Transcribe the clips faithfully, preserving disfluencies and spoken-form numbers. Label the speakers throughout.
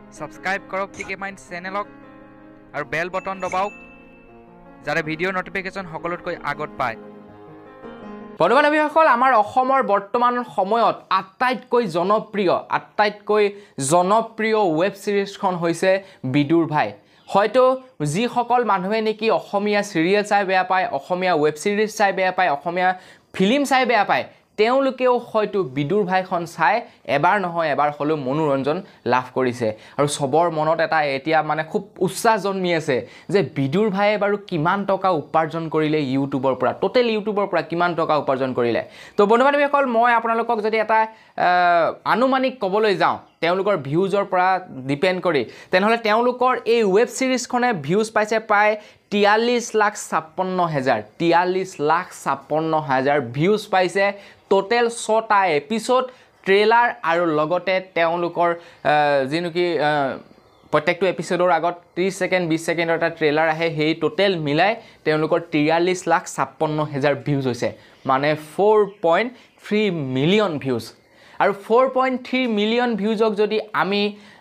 Speaker 1: Subscribe কৰক টিকেমাইণ্ড চেনেলক আৰু বেল button দবাওক যাতে ভিডিঅ' নটিফিকেশ্যন সকলোতকৈ আগত পায়।
Speaker 2: বন্ধু-বান্ধৱীসকল, আমাৰ অসমৰ বৰ্তমান সময়ত আটাইতকৈ জনপ্ৰিয় আটাইতকৈ জনপ্ৰিয় ৱেব ছিৰিজখন হৈছে বিদুৰ ভাই। হয়তো যিসকল মানুহে নেকি অসমীয়া চিৰিয়েল চাই বেয়া পায়, অসমীয়া ৱেব ছিৰিজ চাই বেয়া পায়, অসমীয়া ফিল্ম চাই বেয়া পায়, তেওঁলোকেও হয়তো বিদুৰ ভাইখন চাই এবাৰ নহয় এবাৰ হ'লেও মনোৰঞ্জন লাভ কৰিছে। আৰু সবৰ মনত এটা এতিয়া মানে খুব উৎসাহ জন্মি আছে যে বিদুৰ ভাইয়ে বাৰু কিমান টকা উপাৰ্জন কৰিলে ইউটিউবৰ পৰা, টোটেল ইউটিউবৰ পৰা কিমান টকা উপাৰ্জন কৰিলে। তো বন্ধু-বান্ধৱীসকল, মই আপোনালোকক যদি এটা আনুমানিক ক'বলৈ যাওঁ তেওঁলোকৰ ভিউজৰ পৰা ডিপেণ্ড কৰি, তেনেহ'লে তেওঁলোকৰ এই ৱেব ছিৰিজখনে ভিউজ পাইছে প্ৰায় তিয়াল্লিছ লাখ ছাপন্ন হাজাৰ তিয়াল্লিছ লাখ ছাপন্ন হাজাৰ ভিউজ পাইছে। টোটেল ছটা এপিছড, ট্ৰেইলাৰ আৰু লগতে তেওঁলোকৰ যি নেকি প্ৰত্যেকটো এপিছডৰ আগত ত্ৰিছ ছেকেণ্ড বিছ ছেকেণ্ডৰ এটা ট্ৰেইলাৰ আহে, সেই টোটেল মিলাই তেওঁলোকৰ তিয়াল্লিছ লাখ ছাপন্ন হাজাৰ ভিউজ হৈছে, মানে four point three million views. আৰু ফ'ৰ পইণ্ট থ্ৰী মিলিয়ন ভিউজক যদি আমি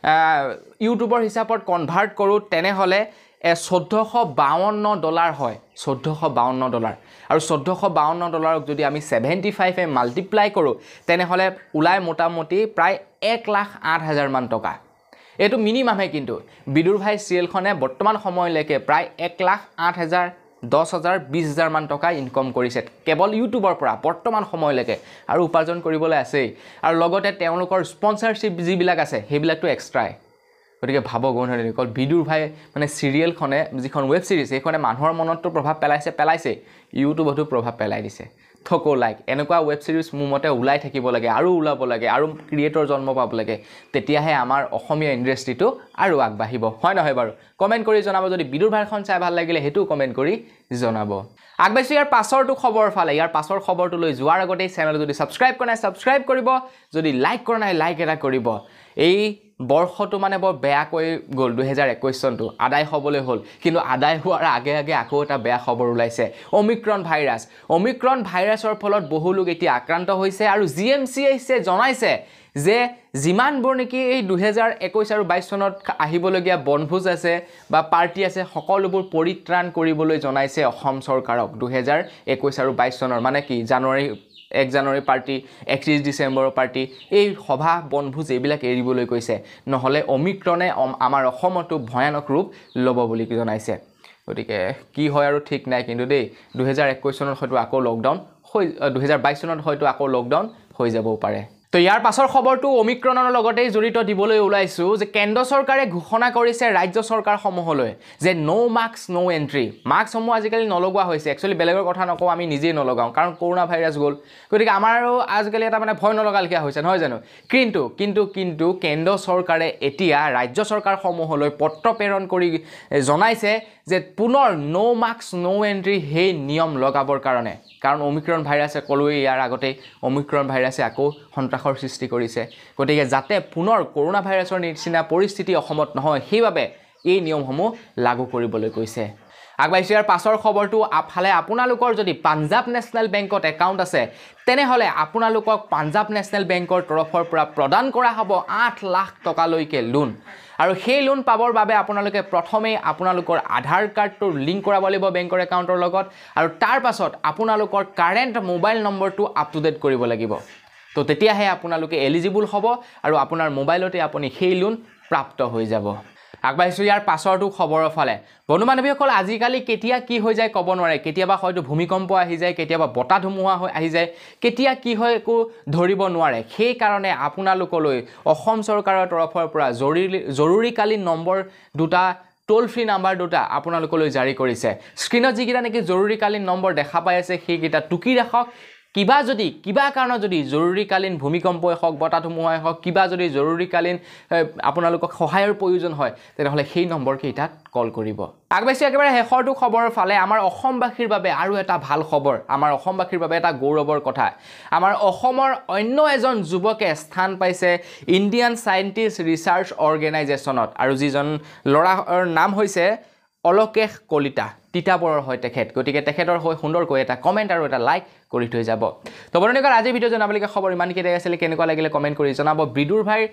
Speaker 2: ইউটিউবৰ হিচাপত কনভাৰ্ট কৰোঁ তেনেহ'লে চৈধ্যশ বাৱন্ন ডলাৰ হয়, চৈধ্যশ বাৱন্ন ডলাৰ। আৰু চৈধ্যশ বাৱন্ন ডলাৰক যদি আমি ছেভেণ্টি ফাইভে মাল্টিপ্লাই কৰোঁ তেনেহ'লে ওলাই মোটামুটি প্ৰায় এক লাখ আঠ হাজাৰমান টকা। এইটো মিনিমামহে, কিন্তু বিদুৰ ভাই চিৰিয়েলখনে বৰ্তমান সময়লৈকে প্ৰায় এক লাখ আঠ হাজাৰ দহ হাজাৰ বিছ হাজাৰমান টকা ইনকম কৰিছে কেৱল ইউটিউবৰ পৰা বৰ্তমান সময়লৈকে, আৰু উপাৰ্জন কৰিবলৈ আছেই। আৰু লগতে তেওঁলোকৰ স্পনচাৰশ্বিপ যিবিলাক আছে সেইবিলাকতো এক্সট্ৰাই। গতিকে ভাবক বন্ধুসকল, বিদুৰ ভাই মানে চিৰিয়েলখনে যিখন ৱেব ছিৰিজ সেইখনে মানুহৰ মনততো প্ৰভাৱ পেলাইছে পেলাইছে ইউটিউবতো প্ৰভাৱ পেলাই দিছে। থকো লাইক এনেকুৱা ৱেব ছিৰিজ মোৰ মতে ওলাই থাকিব লাগে, আৰু ওলাব লাগে, আৰু ক্ৰিয়েটৰ জন্ম পাব লাগে, তেতিয়াহে আমাৰ অসমীয়া ইণ্ডাষ্ট্ৰিটো আৰু আগবাঢ়িব, হয় নহয় বাৰু? কমেণ্ট কৰি জনাব, যদি বিদুৰ ভাইখন চাই ভাল লাগিলে সেইটোও কমেণ্ট কৰি জনাব। আগবাঢ়িছোঁ ইয়াৰ পাছৰটো খবৰ ফালে। ইয়াৰ পাছৰ খবৰটো লৈ যোৱাৰ আগতেই চেনেল যদি ছাবস্ক্ৰাইব কৰা নাই ছাবস্ক্ৰাইব কৰিব, যদি লাইক কৰা নাই লাইক এটা কৰিব। এই বৰ্ষটো মানে বৰ বেয়াকৈ গ'ল, দুহেজাৰ একৈছ চনটো আদায় হ'বলৈ হ'ল, কিন্তু আদায় হোৱাৰ আগে আগে আকৌ এটা বেয়া খবৰ ওলাইছে, অমিক্ৰণ ভাইৰাছ। অমিক্ৰণ ভাইৰাছৰ ফলত বহু লোক এতিয়া আক্ৰান্ত হৈছে, আৰু জি এম চি এইচে জনাইছে যে যিমানবোৰ নেকি এই দুহেজাৰ একৈছ আৰু বাইছ চনত আহিবলগীয়া বনভোজ আছে বা পাৰ্টি আছে সকলোবোৰ পৰিত্ৰাণ কৰিবলৈ জনাইছে অসম চৰকাৰক। দুহেজাৰ একৈছ আৰু বাইছ চনৰ মানে কি জানুৱাৰী এক জানুৱাৰী পাৰ্টি, একত্ৰিছ ডিচেম্বৰৰ পাৰ্টি, এই সভা বনভোজ এইবিলাক এৰিবলৈ কৈছে, নহ'লে অমিক্ৰণে আমাৰ অসমতো ভয়ানক ৰূপ ল'ব বুলি জনাইছে। গতিকে কি হয় আৰু ঠিক নাই, কিন্তু দেই দুহেজাৰ একৈছ চনত হয়তো আকৌ লকডাউন হৈ দুহেজাৰ বাইছ চনত হয়তো আকৌ লকডাউন হৈ যাবও পাৰে। তো ইয়াৰ পাছৰ খবৰটো অমিক্ৰণৰ লগতেই জড়িত দিবলৈ ওলাইছোঁ যে কেন্দ্ৰ চৰকাৰে ঘোষণা কৰিছে ৰাজ্য চৰকাৰসমূহলৈ যে ন' মাস্ক ন' এণ্ট্ৰি। মাস্কসমূহ আজিকালি নলগোৱা হৈছে, একচুৱেলি বেলেগৰ কথা নকওঁ, আমি নিজেই নলগাওঁ, কাৰণ কৰোণা ভাইৰাছ গ'ল। গতিকে আমাৰো আজিকালি এটা মানে ভয় নলগালখীয়া হৈছে, নহয় জানো? কিন্তু কিন্তু কিন্তু কেন্দ্ৰ চৰকাৰে এতিয়া ৰাজ্য চৰকাৰসমূহলৈ পত্ৰ প্ৰেৰণ কৰি জনাইছে যে পুনৰ ন' মাস্ক ন' এণ্ট্ৰি সেই নিয়ম লগাবৰ কাৰণে, কাৰণ অমিক্ৰণ ভাইৰাছে ক'লোৱেই ইয়াৰ আগতেই অমিক্ৰণ ভাইৰাছে আকৌ সন্ত্ৰাসৰ সৃষ্টি কৰিছে। গতিকে যাতে পুনৰ কৰোণা ভাইৰাছৰ নিচিনা পৰিস্থিতি অসমত নহয় সেইবাবে এই নিয়মসমূহ লাগু কৰিবলৈ কৈছে। আগবাঢ়িছোঁ ইয়াৰ পাছৰ খবৰটো ফালে। আপোনালোকৰ যদি পাঞ্জাৱ নেশ্যনেল বেংকত একাউণ্ট আছে তেনেহ'লে আপোনালোকক পাঞ্জাৱ নেশ্যনেল বেংকৰ তৰফৰ পৰা প্ৰদান কৰা হ'ব আঠ লাখ টকালৈকে লোন। আৰু সেই লোন পাবৰ বাবে আপোনালোকে প্ৰথমেই আপোনালোকৰ আধাৰ কাৰ্ডটো লিংক কৰাব লাগিব বেংকৰ একাউণ্টৰ লগত, আৰু তাৰ পাছত আপোনালোকৰ কাৰেণ্ট মোবাইল নম্বৰটো আপ টু ডেট কৰিব লাগিব। তো তেতিয়াহে আপোনালোকে এলিজিবল হ'ব আৰু আপোনাৰ মোবাইলতে আপুনি সেই লোন প্ৰাপ্ত হৈ যাব। আগবাঢ়িছোঁ ইয়াৰ পাছৰটো খবৰৰ ফালে। বন্ধু বান্ধৱীসকল, আজিকালি কেতিয়া কি হৈ যায় ক'ব নোৱাৰে। কেতিয়াবা হয়তো ভূমিকম্প আহি যায়, কেতিয়াবা বতাহ ধুমুহা হৈ আহি যায়, কেতিয়া কি হয় একো ধৰিব নোৱাৰে। সেইকাৰণে আপোনালোকলৈ অসম চৰকাৰৰ তৰফৰ পৰা জৰুৰী জৰুৰীকালীন নম্বৰ দুটা, টোল ফ্ৰী নাম্বাৰ দুটা আপোনালোকলৈ জাৰি কৰিছে। স্ক্ৰীণত যিকেইটা নেকি জৰুৰীকালীন নম্বৰ দেখা পাই আছে সেইকেইটা টুকি ৰাখক। কিবা যদি কিবা কাৰণত যদি জৰুৰীকালীন ভূমিকম্পই হওক, বতাহ ধুমুহাই হওক, কিবা যদি জৰুৰীকালীন আপোনালোকক সহায়ৰ প্ৰয়োজন হয় তেনেহ'লে সেই নম্বৰকেইটাত কল কৰিব। আগবাঢ়িছোঁ একেবাৰে শেষৰটো খবৰৰ ফালে। আমাৰ অসমবাসীৰ বাবে আৰু এটা ভাল খবৰ, আমাৰ অসমবাসীৰ বাবে এটা গৌৰৱৰ কথা। আমাৰ অসমৰ অন্য এজন যুৱকে স্থান পাইছে ইণ্ডিয়ান চাইণ্টিষ্ট ৰিচাৰ্চ অৰ্গেনাইজেশ্যনত, আৰু যিজন ল'ৰাৰ নাম হৈছে অলকেশ কলিতা, তিতাবৰৰ হয় তেখেত। গতিকে তেখেতৰ হৈ সুন্দৰকৈ এটা কমেণ্ট আৰু এটা লাইক কৰি থৈ যাব। তো বন্ধুসকল, আজিৰ ভিডিঅ' জনাবলগীয়া খবৰ ইমানকেইটাই আছিলে। কেনেকুৱা লাগিলে কমেণ্ট কৰি জনাব। বিদুৰ ভাইৰ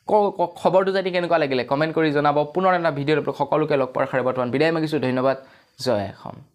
Speaker 2: খবৰটো যদি কেনেকুৱা লাগিলে কমেণ্ট কৰি জনাব পুনৰ এটা ভিডিঅ'ত সকলোকে লগ পোৱাৰ আশাৰে বৰ্তমান বিদায় মাগিছোঁ ধন্যবাদ জয় অসম